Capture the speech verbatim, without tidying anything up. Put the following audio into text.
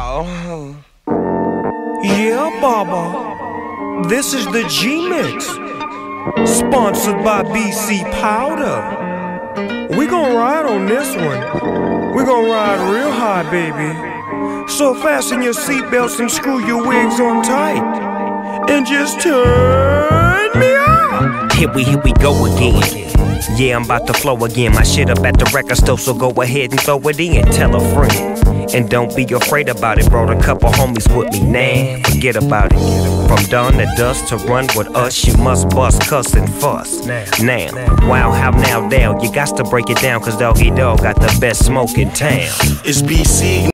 Oh. Yeah, Baba. This is the G-Mix, sponsored by B C Powder. We gon' ride on this one. We gon' ride real high, baby. So fasten your seatbelts and screw your wigs on tight, and just turn me up. Here we, here we go again. Yeah, I'm about to flow again. My shit up at the record store, so go ahead and throw it in. Tell a friend, and don't be afraid about it. Brought a couple homies with me, nah, forget about it. From dawn to dusk to run with us, you must bust, cuss, and fuss. Now, wow, how now, down? You got to break it down, cause Doggy Dog got the best smoke in town. It's B C.